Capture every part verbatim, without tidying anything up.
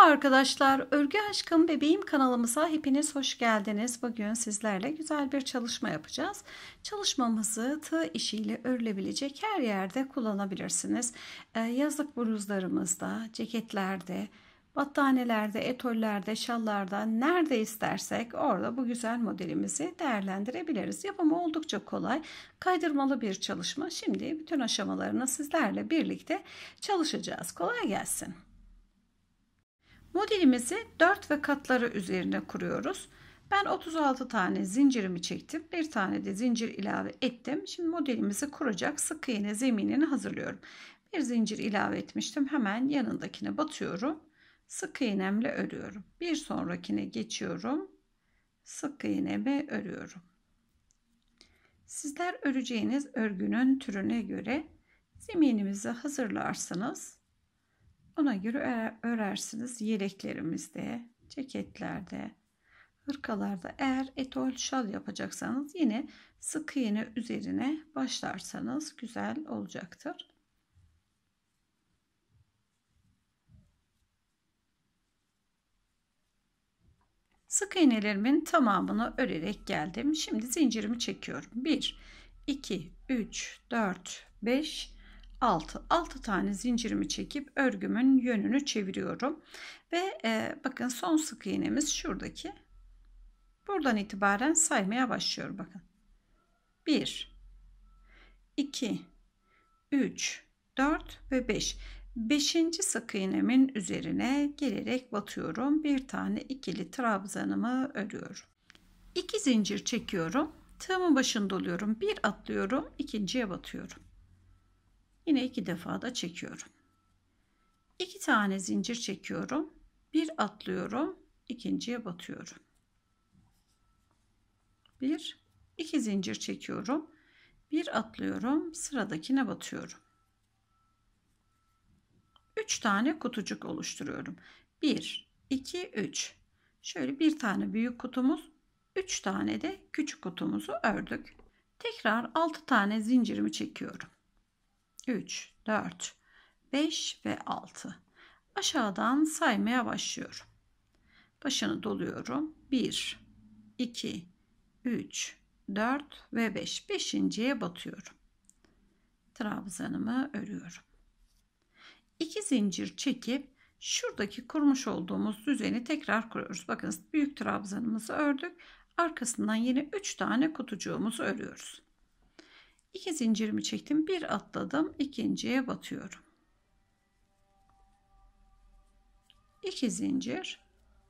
arkadaşlar, Örgü Aşkım Bebeğim kanalımıza hepiniz hoş geldiniz. Bugün sizlerle güzel bir çalışma yapacağız. Çalışmamızı tığ işiyle örülebilecek her yerde kullanabilirsiniz. Ee, yazlık bluzlarımızda, ceketlerde, battaniyelerde, etollerde, şallarda nerede istersek orada bu güzel modelimizi değerlendirebiliriz. Yapımı oldukça kolay, kaydırmalı bir çalışma. Şimdi bütün aşamalarını sizlerle birlikte çalışacağız. Kolay gelsin. Modelimizi dört ve katları üzerine kuruyoruz. Ben otuz altı tane zincirimi çektim. Bir tane de zincir ilave ettim. Şimdi modelimizi kuracak sık iğne zeminini hazırlıyorum. Bir zincir ilave etmiştim. Hemen yanındakine batıyorum. Sık iğnemle örüyorum. Bir sonrakine geçiyorum. Sık iğnemi örüyorum. Sizler öreceğiniz örgünün türüne göre zeminimizi hazırlarsınız. Ona göre örersiniz. Yeleklerimizde, ceketlerde, hırkalarda, eğer etol şal yapacaksanız yine sık iğne üzerine başlarsanız güzel olacaktır. Sık iğnelerimin tamamını örerek geldim. Şimdi zincirimi çekiyorum. bir, iki, üç, dört, beş, altı. altı tane zincirimi çekip örgümün yönünü çeviriyorum. Ve e, bakın son sık iğnemiz şuradaki. Buradan itibaren saymaya başlıyorum. Bakın. bir, iki, üç, dört ve beş. beşinci sık iğnemin üzerine gelerek batıyorum. Bir tane ikili trabzanımı örüyorum. iki zincir çekiyorum. Tığımın başını doluyorum. Bir atlıyorum. İkinciye batıyorum. Yine iki defa da çekiyorum. iki tane zincir çekiyorum. Bir atlıyorum. İkinciye batıyorum. Bir, iki zincir çekiyorum. Bir atlıyorum. Sıradakine batıyorum. üç tane kutucuk oluşturuyorum. bir, iki, üç. Şöyle bir tane büyük kutumuz, üç tane de küçük kutumuzu ördük. Tekrar altı tane zincirimi çekiyorum. üç, dört, beş ve altı. Aşağıdan saymaya başlıyorum. Başını doluyorum. bir, iki, üç, dört ve beş. beşinciye batıyorum. Trabzanımı örüyorum. iki zincir çekip şuradaki kurmuş olduğumuz düzeni tekrar kuruyoruz. Bakın büyük trabzanımızı ördük. Arkasından yine üç tane kutucuğumuzu örüyoruz. iki zincirimi çektim. Bir atladım. İkinciye batıyorum. iki zincir.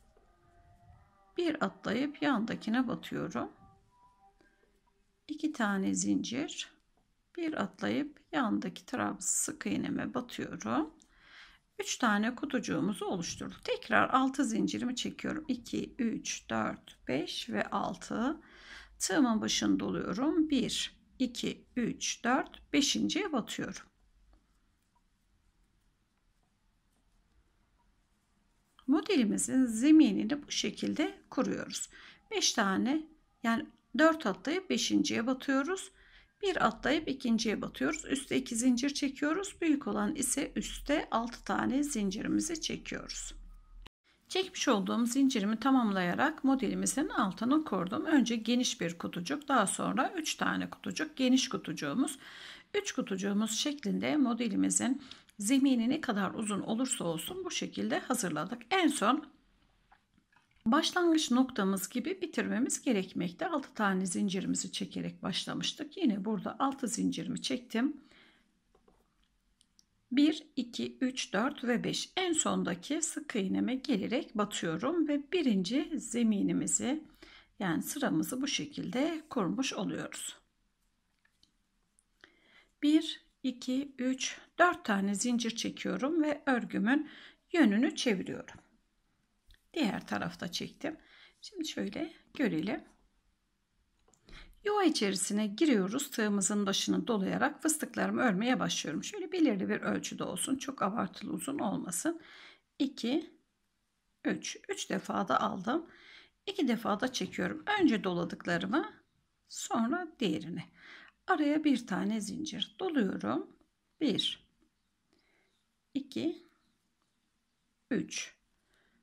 Bir atlayıp yandakine batıyorum. iki tane zincir. Bir atlayıp yandaki trabzan sık iğneme batıyorum. üç tane kutucuğumuzu oluşturduk. Tekrar altı zincirimi çekiyorum. iki, üç, dört, beş ve altı. Tığımın başını doluyorum. bir, iki, üç, dört, beşinciye batıyorum. Modelimizin zeminini bu şekilde kuruyoruz. beş tane, yani dört atlayıp beşinciye batıyoruz. Bir atlayıp ikinciye batıyoruz. Üste iki zincir çekiyoruz. Büyük olan ise üstte altı tane zincirimizi çekiyoruz. Çekmiş olduğum zincirimi tamamlayarak modelimizin altını kurdum. Önce geniş bir kutucuk, daha sonra üç tane kutucuk, geniş kutucuğumuz. üç kutucuğumuz şeklinde modelimizin zemini ne kadar uzun olursa olsun bu şekilde hazırladık. En son başlangıç noktamız gibi bitirmemiz gerekmekte. altı tane zincirimizi çekerek başlamıştık. Yine burada altı zincirimi çektim. bir, iki, üç, dört ve beş. En sondaki sık iğneme gelerek batıyorum ve birinci zeminimizi, yani sıramızı bu şekilde kurmuş oluyoruz. bir, iki, üç, dört tane zincir çekiyorum ve örgümün yönünü çeviriyorum. Diğer tarafta çektim. Şimdi şöyle görelim. Yuva içerisine giriyoruz. Tığımızın başını dolayarak fıstıklarımı örmeye başlıyorum. Şöyle belirli bir ölçüde olsun. Çok abartılı uzun olmasın. iki, üç. üç defa da aldım. iki defa da çekiyorum. Önce doladıklarımı, sonra diğerini. Araya bir tane zincir doluyorum. bir, iki, üç,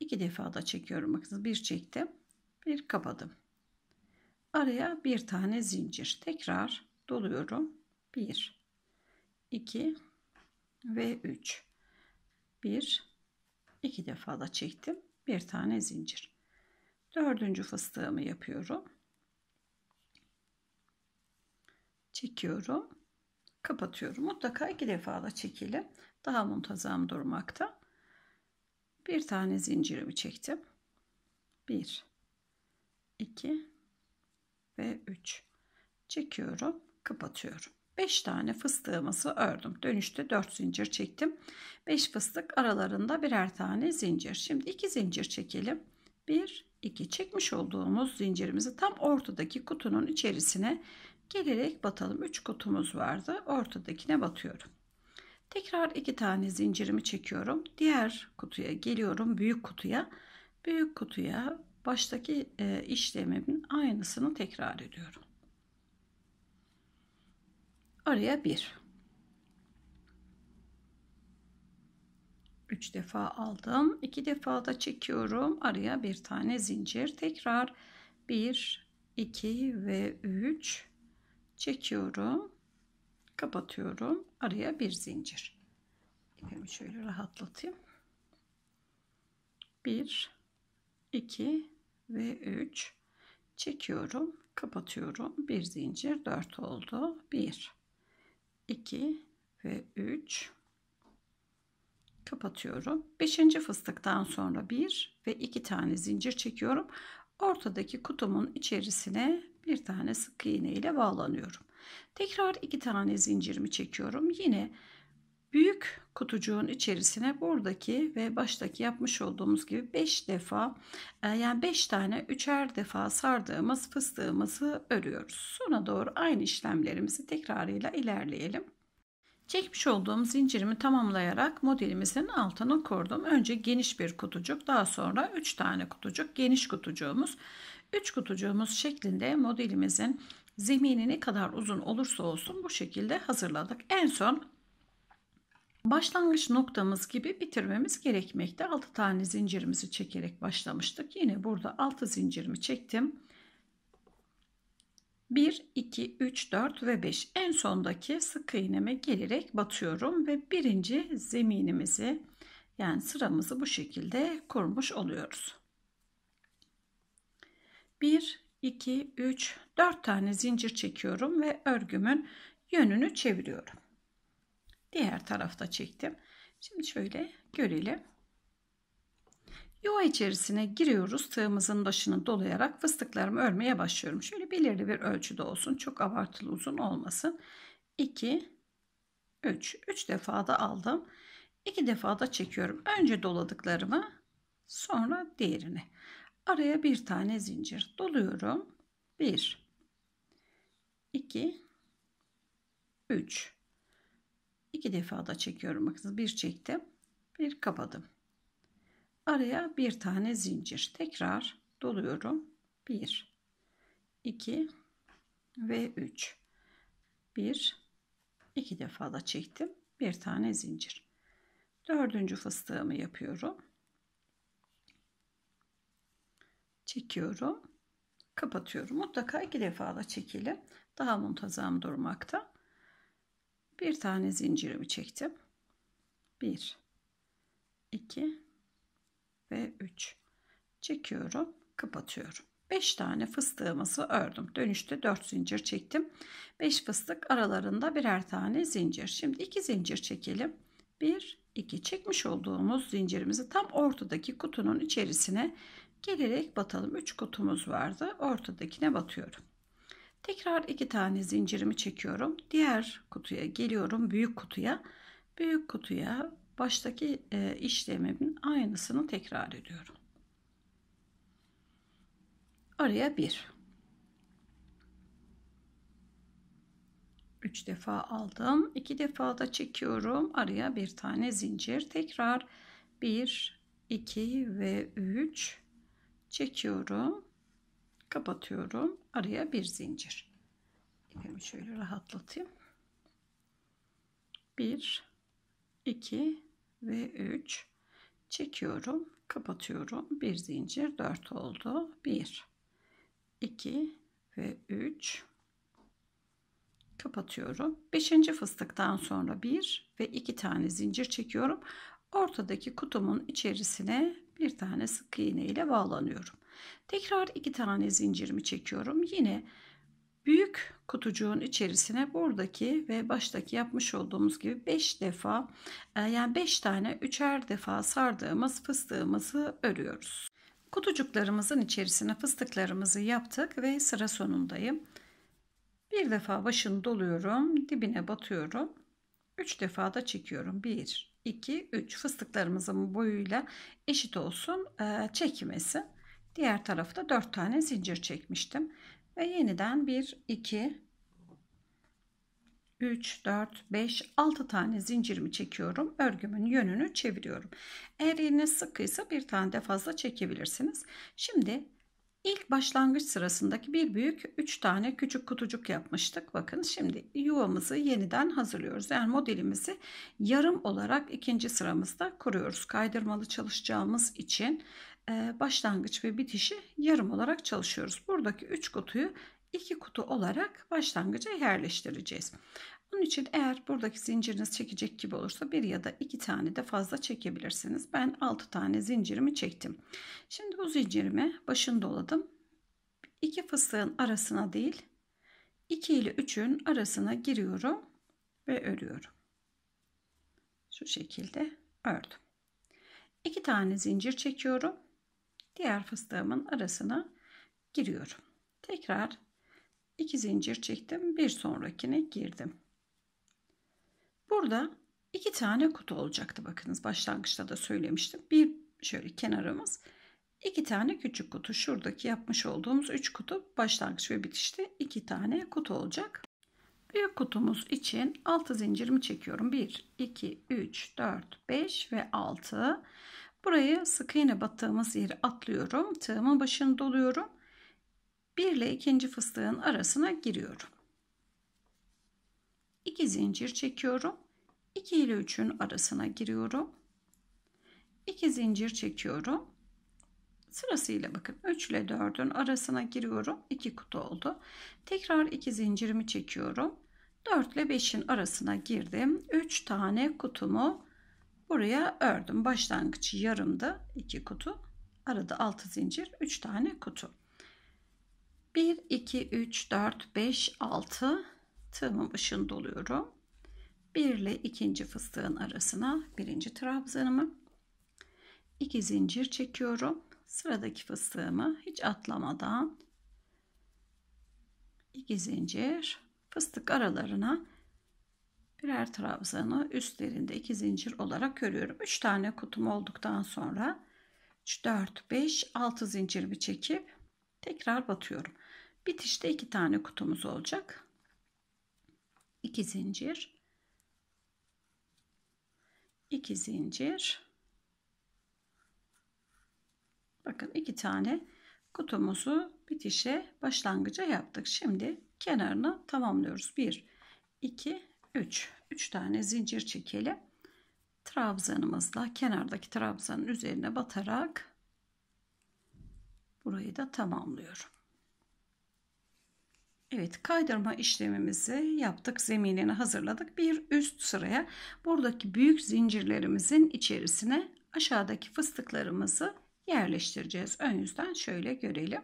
iki defa da çekiyorum. Bakın bir çektim, bir kapadım. Araya bir tane zincir. Tekrar doluyorum. bir, iki ve üç. bir, iki defa da çektim. Bir tane zincir. Dördüncü fıstığımı yapıyorum. Çekiyorum. Kapatıyorum. Mutlaka iki defa da çekelim. Daha muntazam durmakta. Bir tane zincirimi çektim. bir, iki ve üç. Çekiyorum. Kapatıyorum. beş tane fıstığımızı ördüm. Dönüşte dört zincir çektim. beş fıstık aralarında birer tane zincir. Şimdi iki zincir çekelim. bir, iki çekmiş olduğumuz zincirimizi tam ortadaki kutunun içerisine gelerek batalım. üç kutumuz vardı. Ortadakine batıyorum. Tekrar iki tane zincirimi çekiyorum. Diğer kutuya geliyorum. Büyük kutuya. Büyük kutuya baştaki e, işlemimin aynısını tekrar ediyorum. Araya bir. üç defa aldım. iki defa da çekiyorum. Araya bir tane zincir. Tekrar bir, iki ve üç çekiyorum. Kapatıyorum. Araya bir zincir. İpimi şöyle rahatlatayım. bir, iki ve üç çekiyorum. Kapatıyorum. Bir zincir. dört oldu. bir, iki ve üç. Kapatıyorum. beşinci fıstıktan sonra bir ve iki tane zincir çekiyorum. Ortadaki kutumun içerisine bir tane sık iğne ile bağlanıyorum. Tekrar iki tane zincirimi çekiyorum. Yine büyük kutucuğun içerisine buradaki ve baştaki yapmış olduğumuz gibi beş defa, yani beş tane üçer defa sardığımız fıstığımızı örüyoruz. Sona doğru aynı işlemlerimizi tekrarıyla ilerleyelim. Çekmiş olduğum zincirimi tamamlayarak modelimizin altını kurdum. Önce geniş bir kutucuk, daha sonra üç tane kutucuk, geniş kutucuğumuz. üç kutucuğumuz şeklinde modelimizin zemini ne kadar uzun olursa olsun bu şekilde hazırladık. En son başlangıç noktamız gibi bitirmemiz gerekmekte. altı tane zincirimizi çekerek başlamıştık. Yine burada altı zincirimi çektim. bir, iki, üç, dört ve beş. En sondaki sık iğneme gelerek batıyorum ve birinci zeminimizi, yani sıramızı bu şekilde kurmuş oluyoruz. bir, iki, üç, dört tane zincir çekiyorum ve örgümün yönünü çeviriyorum. Diğer tarafta çektim. Şimdi şöyle görelim. Yuva içerisine giriyoruz. Tığımızın başını dolayarak fıstıklarımı örmeye başlıyorum. Şöyle belirli bir ölçüde olsun. Çok abartılı uzun olmasın. iki, üç. üç defa da aldım. iki defa da çekiyorum. Önce doladıklarımı, sonra diğerini. Araya bir tane zincir doluyorum. bir, iki, üç. iki defa da çekiyorum. Bakın bir çektim. Bir kapadım. Araya bir tane zincir. Tekrar doluyorum. bir, iki ve üç. bir, iki defa da çektim. Bir tane zincir. Dördüncü fıstığımı yapıyorum. Çekiyorum. Kapatıyorum. Mutlaka iki defa da çekelim. Daha muntazam durmakta. Bir tane zincirimi çektim. bir, iki ve üç. Çekiyorum. Kapatıyorum. beş tane fıstığımızı ördüm. Dönüşte dört zincir çektim. beş fıstık aralarında birer tane zincir. Şimdi iki zincir çekelim. bir, iki çekmiş olduğumuz zincirimizi tam ortadaki kutunun içerisine gelerek batalım. üç kutumuz vardı. Ortadakine batıyorum. Tekrar iki tane zincirimi çekiyorum. Diğer kutuya geliyorum. Büyük kutuya. Büyük kutuya baştaki e, işlemimin aynısını tekrar ediyorum. Araya bir. üç defa aldım. iki defa da çekiyorum. Araya bir tane zincir. Tekrar bir, iki ve üç çekiyorum. Kapatıyorum. Araya bir zincir. İpimi şöyle rahatlatayım. bir, iki ve üç çekiyorum. kapatıyorum. Bir zincir, dört oldu. bir, iki ve üç. Kapatıyorum. beşinci fıstıktan sonra bir ve iki tane zincir çekiyorum. Ortadaki kutumun içerisine bir tane sık iğne ile bağlanıyorum. Tekrar iki tane zincirimi çekiyorum. Yine büyük kutucuğun içerisine buradaki ve baştaki yapmış olduğumuz gibi beş defa, yani beş tane üçer defa sardığımız fıstığımızı örüyoruz. Kutucuklarımızın içerisine fıstıklarımızı yaptık ve sıra sonundayım. Bir defa başını doluyorum, dibine batıyorum. üç defa da çekiyorum. bir, iki, üç. Fıstıklarımızın boyuyla eşit olsun çekmesi. Diğer tarafta dört tane zincir çekmiştim. Ve yeniden bir, iki, üç, dört, beş, altı tane zincirimi çekiyorum. Örgümün yönünü çeviriyorum. Eğer eliniz sıkıysa bir tane de fazla çekebilirsiniz. Şimdi İlk başlangıç sırasındaki bir büyük üç tane küçük kutucuk yapmıştık. Bakın şimdi yuvamızı yeniden hazırlıyoruz. Yani modelimizi yarım olarak ikinci sıramızda kuruyoruz. Kaydırmalı çalışacağımız için başlangıç ve bitişi yarım olarak çalışıyoruz. Buradaki üç kutuyu iki kutu olarak başlangıca yerleştireceğiz. Bunun için eğer buradaki zinciriniz çekecek gibi olursa bir ya da iki tane de fazla çekebilirsiniz. Ben altı tane zincirimi çektim. Şimdi bu zincirimi başını doladım. iki fıstığın arasına değil, iki ile üçün arasına giriyorum ve örüyorum. Şu şekilde ördüm. iki tane zincir çekiyorum. Diğer fıstığımın arasına giriyorum. Tekrar iki zincir çektim. Bir sonrakine girdim. Burada iki tane kutu olacaktı. Bakınız başlangıçta da söylemiştim. Bir şöyle kenarımız, iki tane küçük kutu. Şuradaki yapmış olduğumuz üç kutu başlangıç ve bitişte iki tane kutu olacak. Büyük kutumuz için altı zincirimi çekiyorum. bir, iki, üç, dört, beş ve altı. Burayı sık iğne battığımız yeri atlıyorum. Tığımın başını doluyorum. bir ile ikinci fıstığın arasına giriyorum. iki zincir çekiyorum. iki ile üçün arasına giriyorum. iki zincir çekiyorum. Sırasıyla bakın üç ile dördün arasına giriyorum. iki kutu oldu. Tekrar iki zincirimi çekiyorum. dört ile beşin arasına girdim. üç tane kutumu buraya ördüm. Başlangıç yarımdı. iki kutu. Arada altı zincir, üç tane kutu. bir, iki, üç, dört, beş, altı. Tığımın başını doluyorum. bir ile ikinci fıstığın arasına birinci trabzanımı, iki zincir çekiyorum. Sıradaki fıstığımı hiç atlamadan iki zincir, fıstık aralarına birer trabzanı üstlerinde iki zincir olarak örüyorum. üç tane kutum olduktan sonra üç, dört, beş, altı zincirimi çekip tekrar batıyorum. Bitişte iki tane kutumuz olacak. iki zincir, iki zincir. Bakın iki tane kutumuzu bitişe başlangıca yaptık. Şimdi kenarını tamamlıyoruz. bir, iki, üç. üç tane zincir çekelim. Trabzanımızla kenardaki trabzanın üzerine batarak burayı da tamamlıyorum. Evet, kaydırma işlemimizi yaptık. Zeminini hazırladık. Bir üst sıraya buradaki büyük zincirlerimizin içerisine aşağıdaki fıstıklarımızı yerleştireceğiz. Ön yüzden şöyle görelim.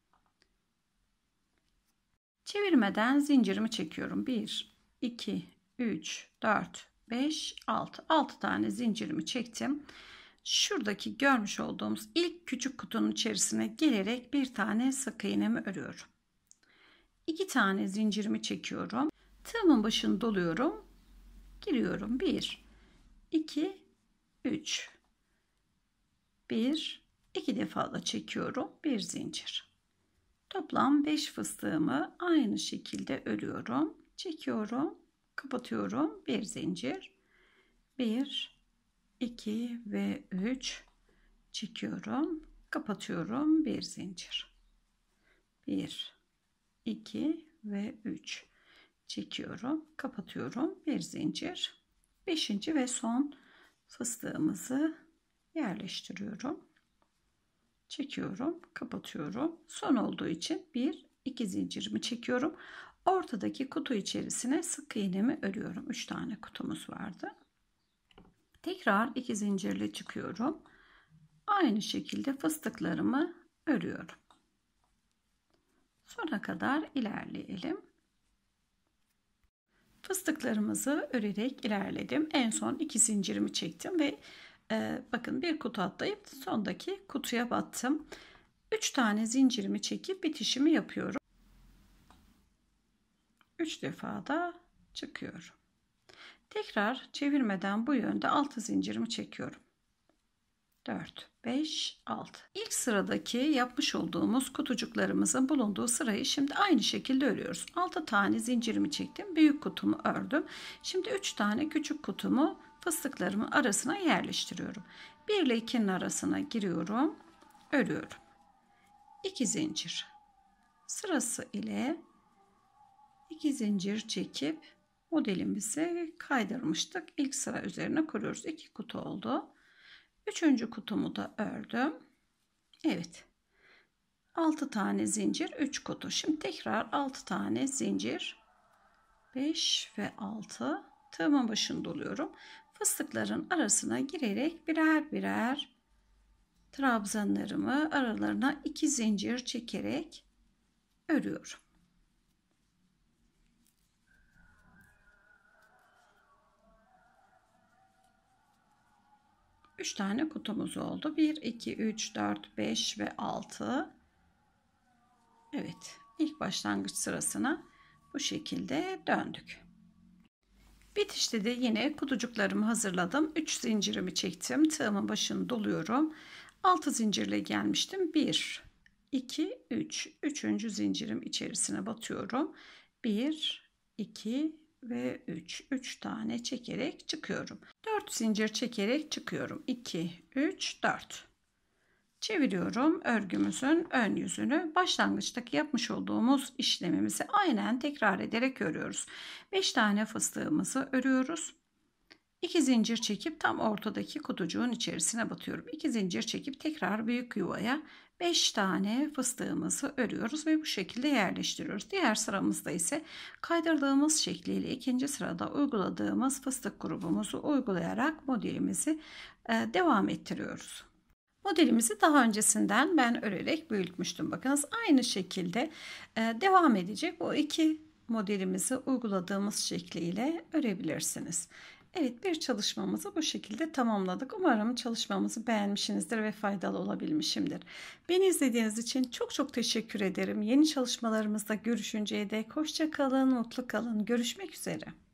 Çevirmeden zincirimi çekiyorum. bir, iki, üç, dört, beş, altı. altı tane zincirimi çektim. Şuradaki görmüş olduğumuz ilk küçük kutunun içerisine gelerek bir tane sık iğnemi örüyorum. iki tane zincirimi çekiyorum. Tığımın başını doluyorum. Giriyorum. bir, iki, üç. bir, iki defa da çekiyorum. Bir zincir. Toplam beş fıstığımı aynı şekilde örüyorum. Çekiyorum. Kapatıyorum. Bir zincir. bir, iki ve üç. Çekiyorum. Kapatıyorum. Bir zincir. bir, iki ve üç. Çekiyorum. Kapatıyorum. Bir zincir. beşinci ve son fıstığımızı yerleştiriyorum. çekiyorum, kapatıyorum. Son olduğu için bir iki zincirimi çekiyorum. Ortadaki kutu içerisine sık iğnemi örüyorum. üç tane kutumuz vardı. Tekrar iki zincirle çıkıyorum. Aynı şekilde fıstıklarımı örüyorum. Sona kadar ilerleyelim. Fıstıklarımızı örerek ilerledim. En son iki zincirimi çektim ve e, bakın bir kutu atlayıp sondaki kutuya battım. üç tane zincirimi çekip bitişimi yapıyorum. üç defa da çıkıyorum. Tekrar çevirmeden bu yönde altı zincirimi çekiyorum. dört, beş, altı. İlk sıradaki yapmış olduğumuz kutucuklarımızın bulunduğu sırayı şimdi aynı şekilde örüyoruz. altı tane zincirimi çektim. Büyük kutumu ördüm. Şimdi üç tane küçük kutumu fıstıklarımın arasına yerleştiriyorum. bir ile ikinin arasına giriyorum. Örüyorum. iki zincir. Sırası ile iki zincir çekip modelimizi kaydırmıştık. İlk sıra üzerine kuruyoruz. iki kutu oldu. Üçüncü kutumu da ördüm. Evet. altı tane zincir, üç kutu. Şimdi tekrar altı tane zincir. beş ve altı. Tığımın başını doluyorum. Fıstıkların arasına girerek birer birer trabzanlarımı aralarına iki zincir çekerek örüyorum. üç tane kutumuz oldu. bir, iki, üç, dört, beş ve altı. Evet, ilk başlangıç sırasına bu şekilde döndük. Bitişte de yine kutucuklarımı hazırladım. üç zincirimi çektim. Tığımın başını doluyorum. altı zincirle gelmiştim. bir, iki, üç. üçüncü zincirim içerisine batıyorum. bir, iki ve üç. üç tane çekerek çıkıyorum. dört zincir çekerek çıkıyorum. iki, üç, dört. Çeviriyorum örgümüzün ön yüzünü. Başlangıçtaki yapmış olduğumuz işlemimizi aynen tekrar ederek örüyoruz. beş tane fıstığımızı örüyoruz. iki zincir çekip tam ortadaki kutucuğun içerisine batıyorum. iki zincir çekip tekrar büyük yuvaya beş tane fıstığımızı örüyoruz ve bu şekilde yerleştiriyoruz. Diğer sıramızda ise kaydırdığımız şekliyle ikinci sırada uyguladığımız fıstık grubumuzu uygulayarak modelimizi devam ettiriyoruz. Modelimizi daha öncesinden ben örerek büyütmüştüm. Bakınız aynı şekilde devam edecek. Bu iki modelimizi uyguladığımız şekliyle örebilirsiniz. Evet, bir çalışmamızı bu şekilde tamamladık. Umarım çalışmamızı beğenmişsinizdir ve faydalı olabilmişimdir. Beni izlediğiniz için çok çok teşekkür ederim. Yeni çalışmalarımızda görüşünceye dek hoşça kalın, mutlu kalın. Görüşmek üzere.